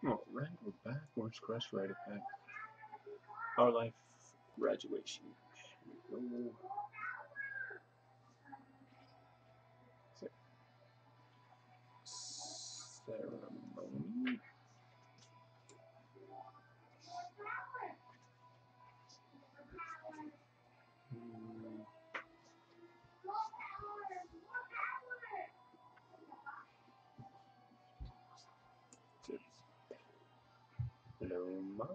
Alright, we're back. Where's Crush Rite Attack? Our Life graduation. Here we go. Ceremony. Diploma.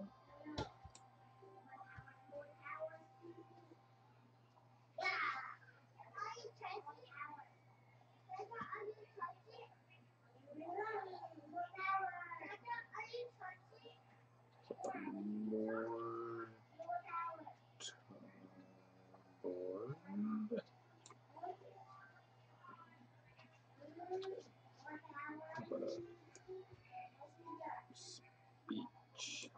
Board. Speech.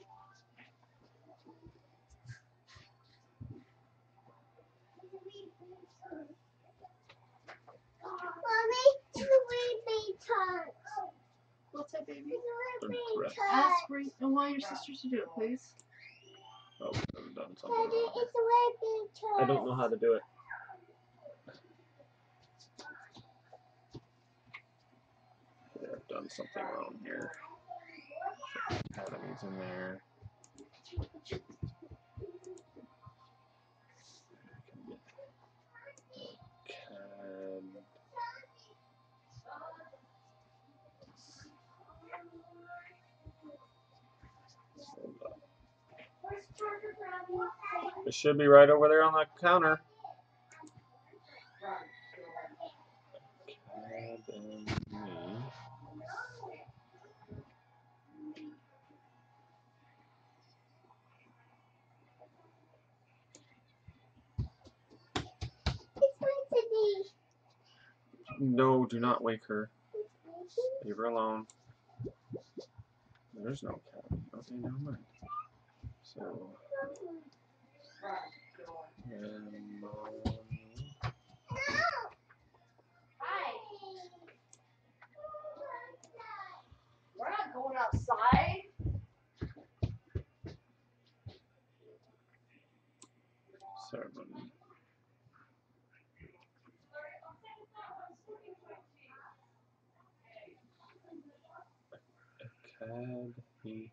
Mommy, it's the way they talk. What's that, baby? Dress. Ask and why your sisters to do it, please. Oh, I've done something Daddy, wrong. it's the way they talk. I don't know how to do it. Yeah, I've done something wrong here. Academy's in there. It should be right over there on the counter. Academy. It's going to be. No, do not wake her. Leave her alone. There's no academy. Okay, never mind. So. We're not going outside. Ceremony. Academy.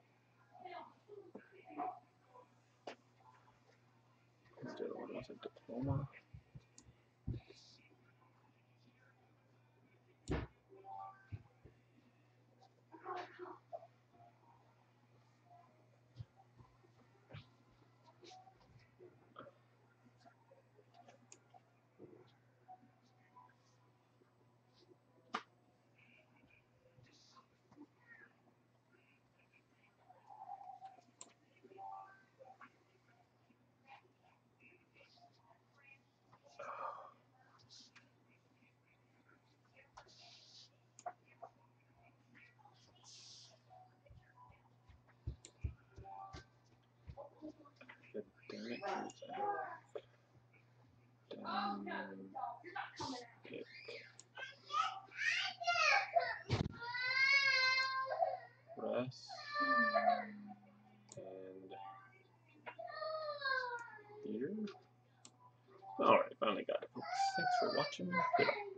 What was it? Diploma. Academic Press and theater. Alright, finally got it. Thanks for watching. Goodbye.